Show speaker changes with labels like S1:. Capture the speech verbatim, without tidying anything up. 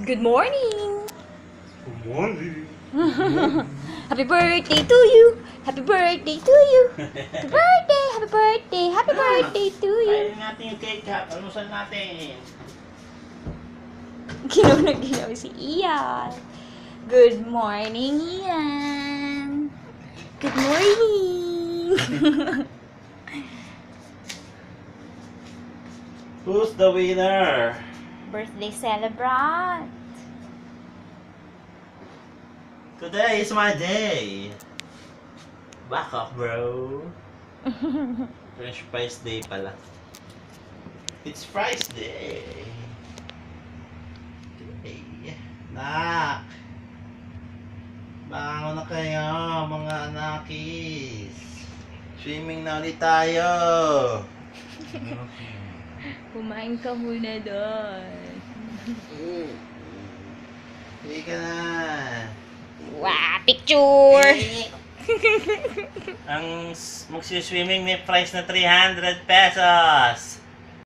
S1: Good morning!
S2: Good morning.
S1: Happy birthday to you! Happy birthday to you! Happy birthday! Happy birthday! Happy birthday to you!
S3: Kainin natin yung cake ha. Panusan natin.
S1: Ginaw na ginaw si Ian. Good morning, Ian! Good morning!
S3: Who's the winner?
S1: Birthday celebrant!
S3: Today is my day. Back up, bro. French fries day pala. It's fries day. Okay. Nak. Bangon na kayo, mga anakis. Swimming na ulit tayo.
S1: Kumain ka muna doon.
S3: Hindi ka na.
S1: Wow! Picture!
S3: Ang s- magsiswimming may price na three hundred pesos.